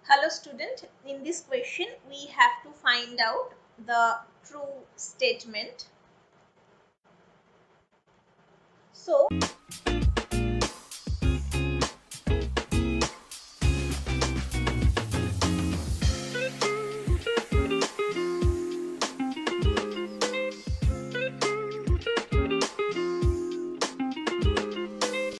Hello student, in this question we have to find out the true statement. So